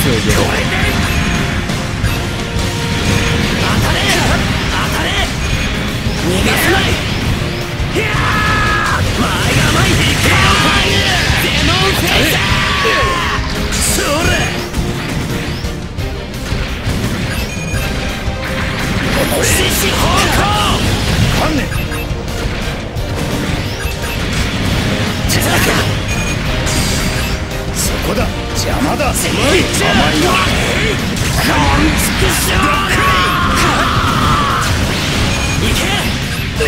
を呼べ。 当たれ逃がさない。いやー前が前に行けよ。デモンフェイサーそれ獅子方向観念そこだ邪魔だ。甘いな。こんちくしょういけ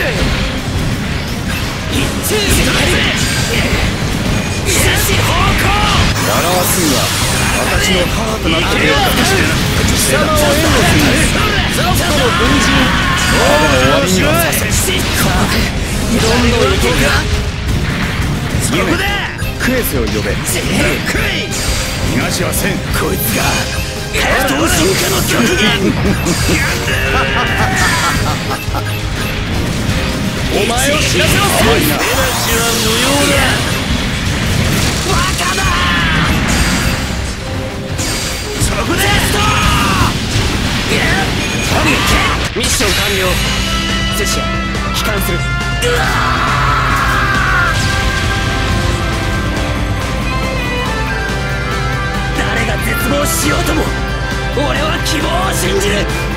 一通しとれ獅子方向習わすには私の母となってくれるかもしれない。貴様を援護するザフトの軍人終わりにはさせ。 いろんな男がそこだ。クエスを呼べ。逃がしはせん。 こいつが格闘進化の極限お前を知らせろ。 甘いな。 エナジは無用だ。若だそこでミッション完了。セシア帰還する。誰が絶望しようとも俺は希望を信じる。